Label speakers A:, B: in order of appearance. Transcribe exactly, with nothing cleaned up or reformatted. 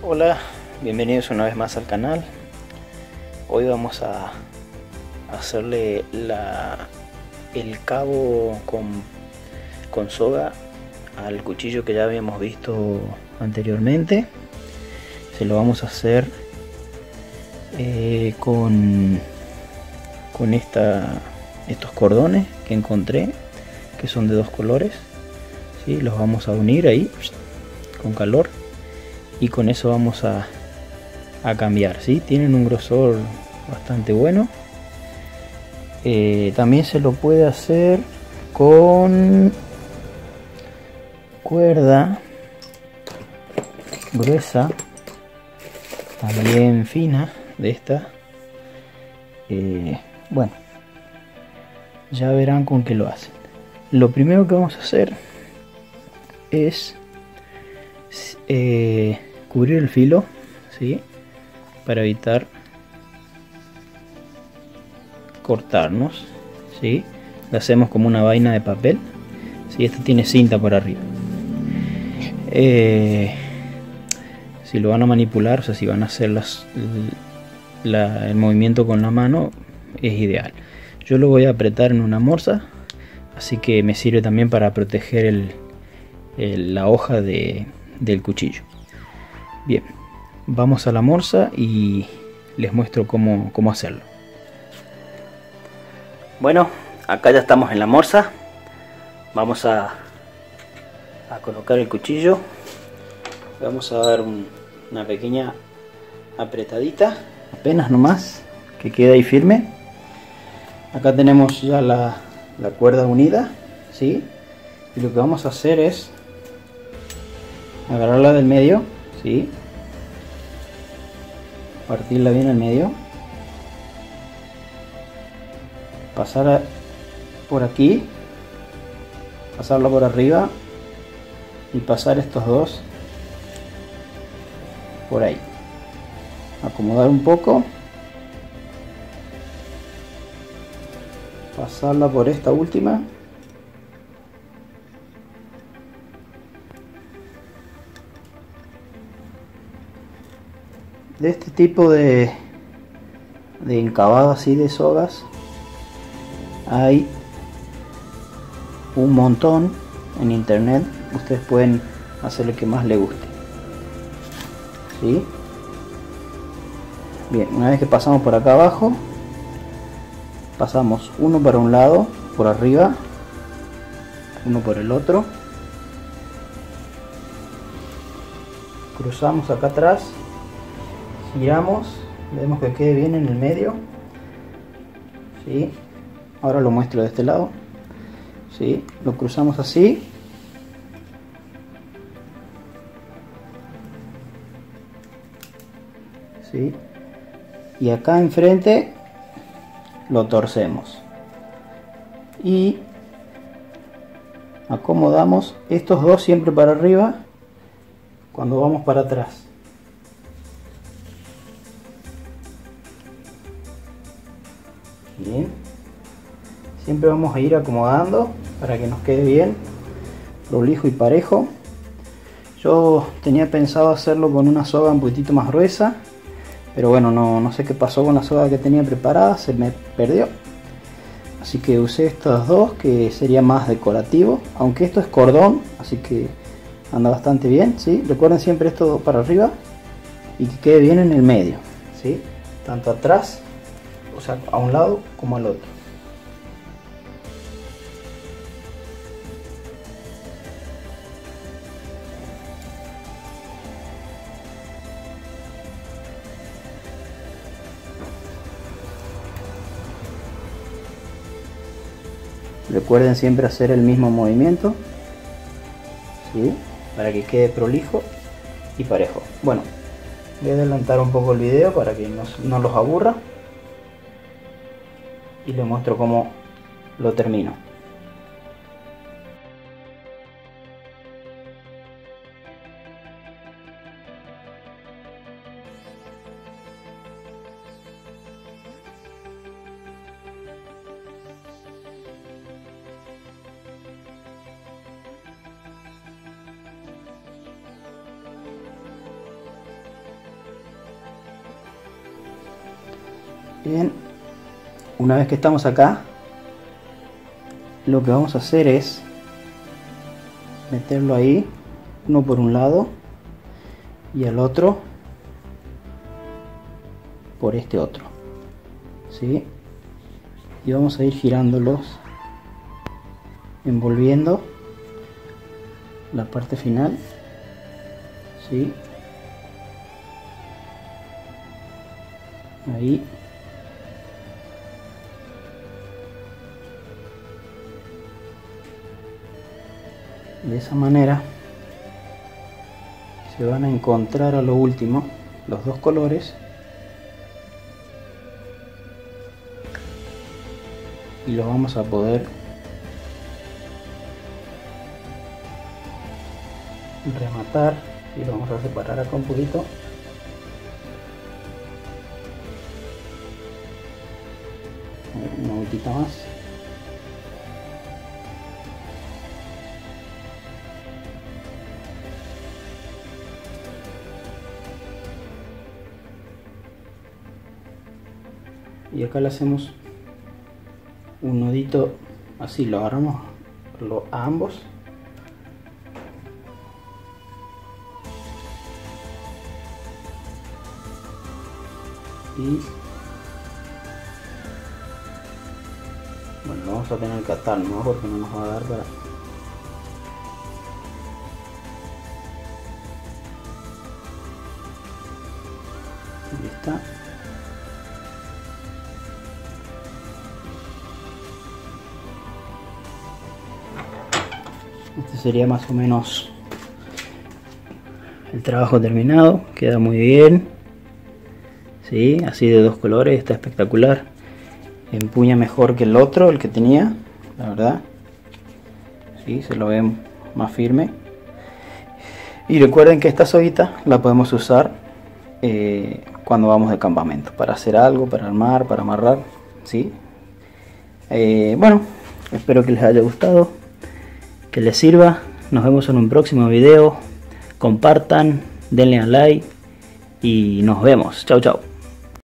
A: Hola, bienvenidos una vez más al canal. Hoy vamos a hacerle la, el cabo con, con soga al cuchillo que ya habíamos visto anteriormente. Se lo vamos a hacer eh, con, con esta, estos cordones que encontré, que son de dos colores, ¿sí? Los vamos a unir ahí con calor y con eso vamos a, a cambiar, ¿sí? Tienen un grosor bastante bueno. Eh, también se lo puede hacer con cuerda gruesa, también fina, de esta. Eh, bueno, ya verán con qué lo hacen. Lo primero que vamos a hacer es eh, cubrir el filo, ¿sí? Para evitar cortarnos, ¿sí? Lo hacemos como una vaina de papel, ¿sí? Esta tiene cinta por arriba. Eh, si lo van a manipular, o sea, si van a hacer las, la, el movimiento con la mano, es ideal. Yo lo voy a apretar en una morsa, así que me sirve también para proteger el, el, la hoja de, del cuchillo. Bien, vamos a la morsa y les muestro cómo, cómo hacerlo. Bueno, acá ya estamos en la morsa. Vamos a, a colocar el cuchillo. Vamos a dar un, una pequeña apretadita, apenas nomás, que quede ahí firme. Acá tenemos ya la, la cuerda unida, ¿sí? Y lo que vamos a hacer es agarrarla del medio, ¿sí? Partirla bien al medio, pasar a, por aquí, pasarla por arriba y pasar estos dos por ahí, acomodar un poco, pasarla por esta última, de este tipo de, de encabado así de sogas hay un montón en internet. Ustedes pueden hacer lo que más les guste, ¿sí? Bien, una vez que pasamos por acá abajo, pasamos uno para un lado por arriba, uno por el otro, cruzamos acá atrás, giramos, vemos que quede bien en el medio, ¿sí? Ahora lo muestro de este lado, ¿sí? Lo cruzamos así, ¿sí? Y acá enfrente lo torcemos y acomodamos estos dos siempre para arriba cuando vamos para atrás. Bien, siempre vamos a ir acomodando para que nos quede bien prolijo y parejo. Yo tenía pensado hacerlo con una soga un poquitito más gruesa, pero bueno, no, no sé qué pasó con la soga que tenía preparada, se me perdió. Así que usé estos dos, que sería más decorativo, aunque esto es cordón, así que anda bastante bien, ¿sí? Recuerden siempre esto para arriba y que quede bien en el medio, ¿sí? Tanto atrás, o sea, a un lado como al otro. Recuerden siempre hacer el mismo movimiento, ¿sí? Para que quede prolijo y parejo. Bueno, voy a adelantar un poco el video para que no, no los aburra y les muestro cómo lo termino. Bien, una vez que estamos acá, lo que vamos a hacer es meterlo ahí, uno por un lado y al otro por este otro, ¿sí? Y vamos a ir girándolos, envolviendo la parte final, ¿sí? Ahí. De esa manera se van a encontrar a lo último los dos colores y los vamos a poder rematar y lo vamos a separar acá un poquito. Una vueltita más. Y acá le hacemos un nudito así, lo agarramos lo, a ambos y bueno, lo vamos a tener que atar, ¿no? Porque no nos va a dar para... Ahí está. Este sería más o menos el trabajo terminado, queda muy bien, ¿sí? Así de dos colores, está espectacular, empuña mejor que el otro, el que tenía, la verdad, ¿sí? Se lo ve más firme. Y recuerden que esta soguita la podemos usar eh, cuando vamos de campamento, para hacer algo, para armar, para amarrar, ¿sí? Eh, bueno, espero que les haya gustado, que les sirva. Nos vemos en un próximo video. Compartan, denle a like y nos vemos. Chao, chao.